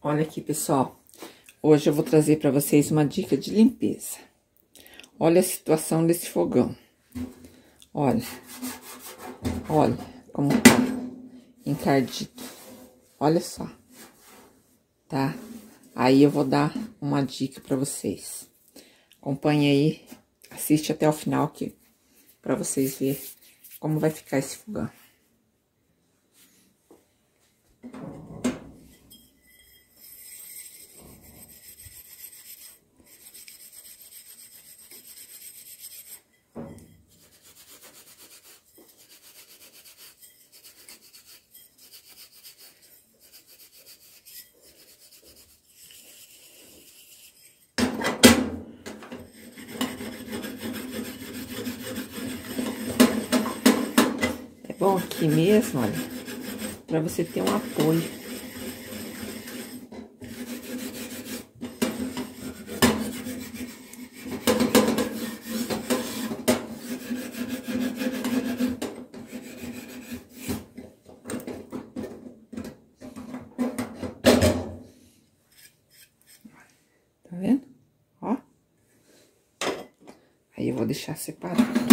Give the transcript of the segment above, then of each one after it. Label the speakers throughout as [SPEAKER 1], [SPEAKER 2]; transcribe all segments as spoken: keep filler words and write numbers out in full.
[SPEAKER 1] Olha aqui, pessoal. Hoje eu vou trazer para vocês uma dica de limpeza. Olha a situação desse fogão. Olha. Olha como tá encardido. Olha só. Tá? Aí eu vou dar uma dica para vocês. Acompanhe aí, assiste até o final aqui para vocês verem como vai ficar esse fogão. Bom, aqui mesmo, olha, pra você ter um apoio. Tá vendo? Ó. Aí eu vou deixar separado.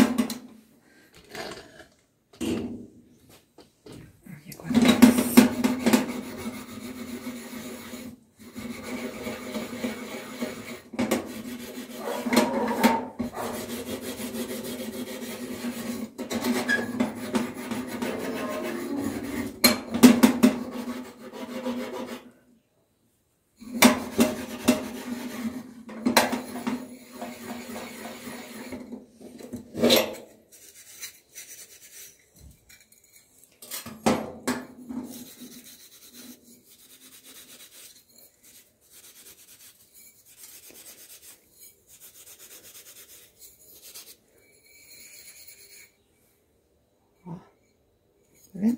[SPEAKER 1] Tá vendo?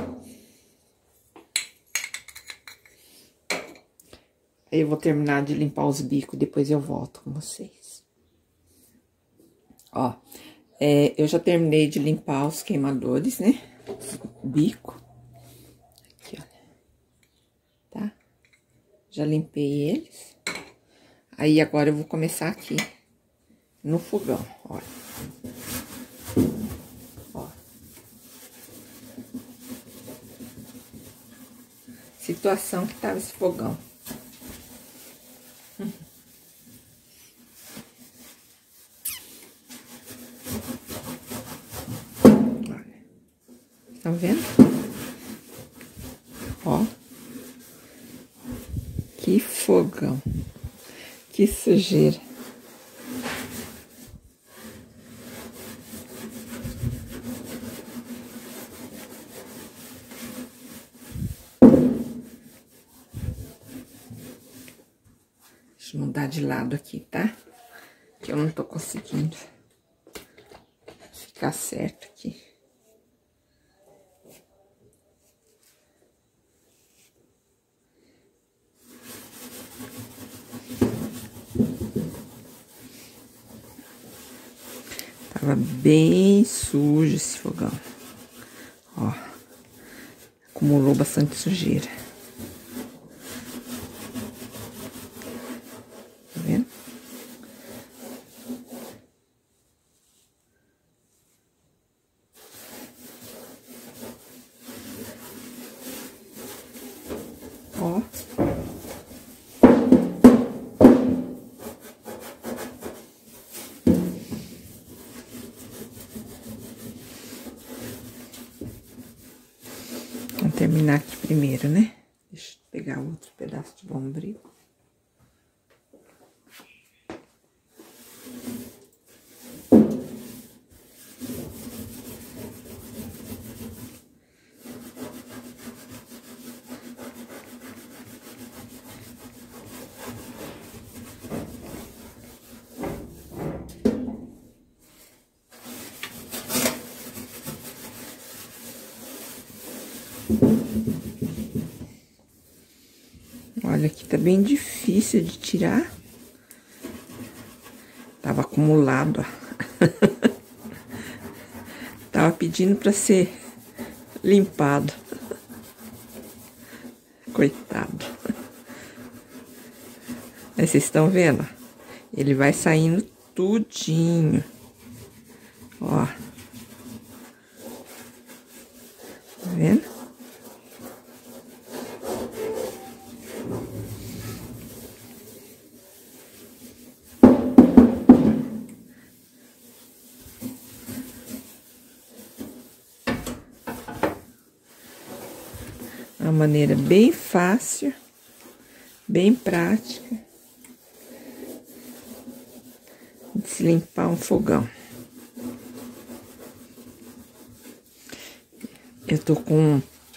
[SPEAKER 1] Aí eu vou terminar de limpar os bicos, depois eu volto com vocês. Ó, é, eu já terminei de limpar os queimadores, né? Bico. Aqui, olha. Tá? Já limpei eles. Aí agora eu vou começar aqui no fogão, olha. Situação que tava esse fogão. Olha. Estão vendo? Ó. Que fogão. Que sujeira. Deixa eu mudar de lado aqui, tá? Que eu não tô conseguindo ficar certo aqui. Tava bem sujo esse fogão. Ó, acumulou bastante sujeira. Tá vendo? Ó. Vamos terminar aqui primeiro, né? Deixa eu pegar outro pedaço de bombril. Olha, aqui tá bem difícil de tirar. Tava acumulado, ó. Tava pedindo pra ser limpado. Coitado. Aí vocês estão vendo? Ele vai saindo tudinho. Ó. Tá vendo? Uma maneira bem fácil, bem prática de se limpar um fogão. Eu tô com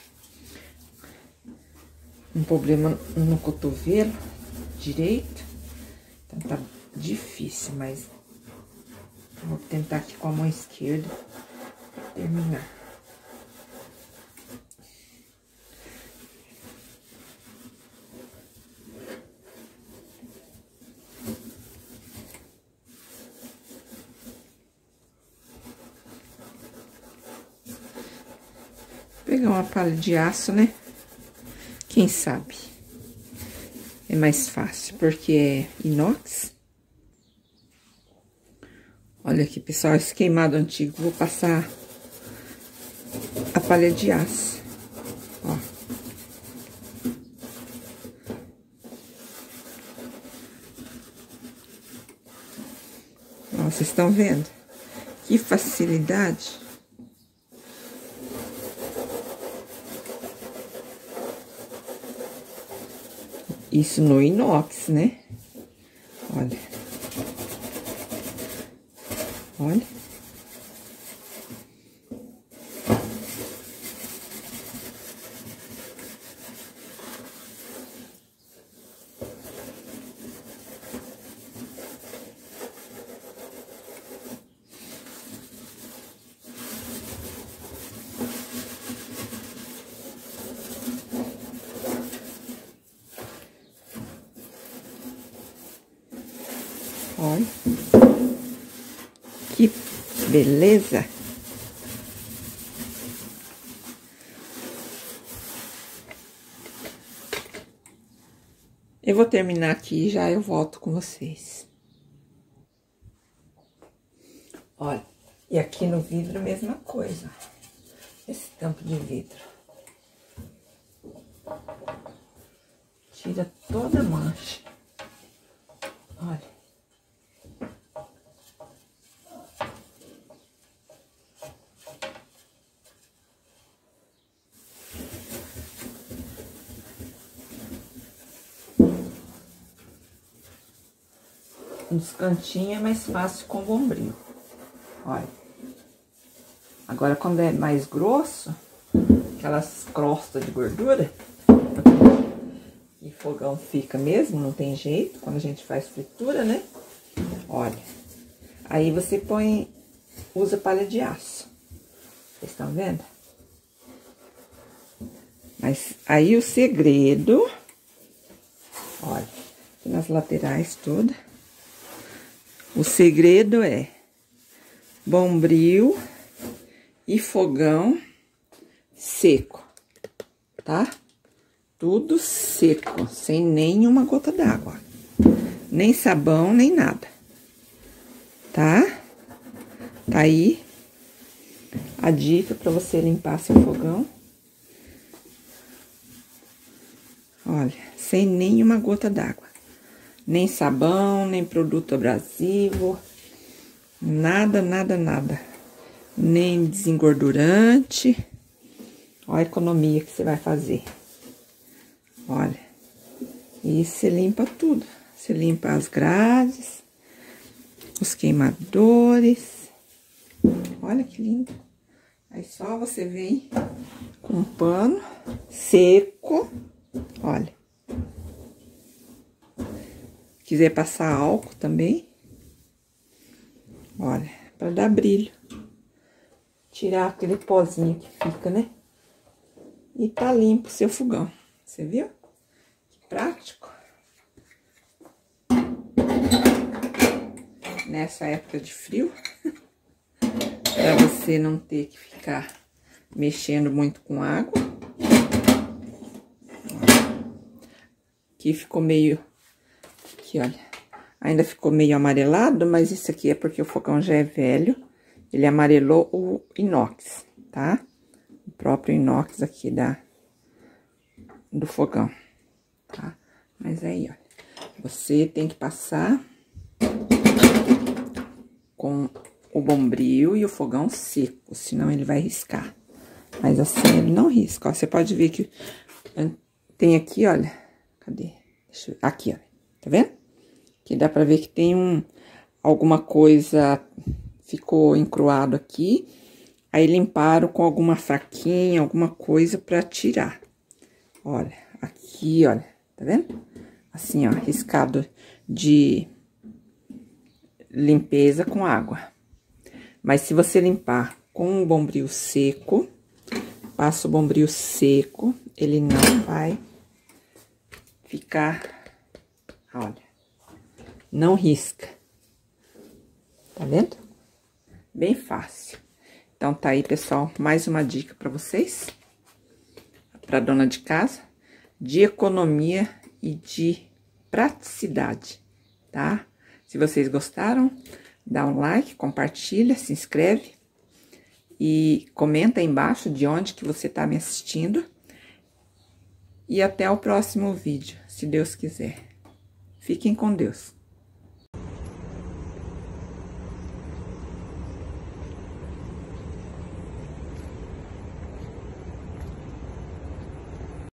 [SPEAKER 1] um problema no cotovelo direito, então tá difícil, mas vou tentar aqui com a mão esquerda terminar. Pegar uma palha de aço, né? Quem sabe? É mais fácil, porque é inox. Olha aqui, pessoal, esse queimado antigo. Vou passar a palha de aço. Ó. Ó, vocês estão vendo? Que facilidade. Isso no inox, né? Olha. Olha. Olha, que beleza! Eu vou terminar aqui e já eu volto com vocês. Olha, e aqui no vidro a mesma coisa. Esse tampo de vidro. Tira toda a mancha. Olha. Nos cantinhos é mais fácil com bombril. Olha. Agora, quando é mais grosso, aquelas crostas de gordura, e fogão fica mesmo, não tem jeito, quando a gente faz fritura, né? Olha. Aí você põe, usa palha de aço. Vocês estão vendo? Mas aí o segredo, olha, aqui nas laterais todas. O segredo é bombril e fogão seco, tá? Tudo seco, sem nenhuma gota d'água. Nem sabão, nem nada. Tá? Tá aí a dica pra você limpar seu fogão. Olha, sem nenhuma gota d'água. Nem sabão, nem produto abrasivo, nada, nada, nada. Nem desengordurante. Olha a economia que você vai fazer. Olha. E você limpa tudo. Você limpa as grades, os queimadores. Olha que lindo. Aí só você vem com um pano seco. Olha. Quiser passar álcool também. Olha, para dar brilho. Tirar aquele pozinho que fica, né? E tá limpo o seu fogão. Você viu? Que prático. Nessa época de frio. Pra você não ter que ficar mexendo muito com água. Aqui ficou meio... Aqui, aqui, olha. Ainda ficou meio amarelado, mas isso aqui é porque o fogão já é velho. Ele amarelou o inox, tá? O próprio inox aqui da, do fogão, tá? Mas aí, olha. Você tem que passar com o bombril e o fogão seco, senão ele vai riscar. Mas assim, ele não risca, ó. Você pode ver que tem aqui, olha. Cadê? Deixa eu... Aqui, ó. Tá vendo? Que dá pra ver que tem um... Alguma coisa ficou encruado aqui. Aí limparam com alguma faquinha, alguma coisa pra tirar. Olha, aqui, olha. Tá vendo? Assim, ó, riscado de limpeza com água. Mas se você limpar com o bombril seco, passa o bombril seco, ele não vai ficar, olha, não risca. Tá vendo? Bem fácil. Então, tá aí, pessoal, mais uma dica pra vocês, pra dona de casa, de economia e de praticidade, tá? Se vocês gostaram, dá um like, compartilha, se inscreve e comenta aí embaixo de onde que você tá me assistindo. E até o próximo vídeo, se Deus quiser. Fiquem com Deus.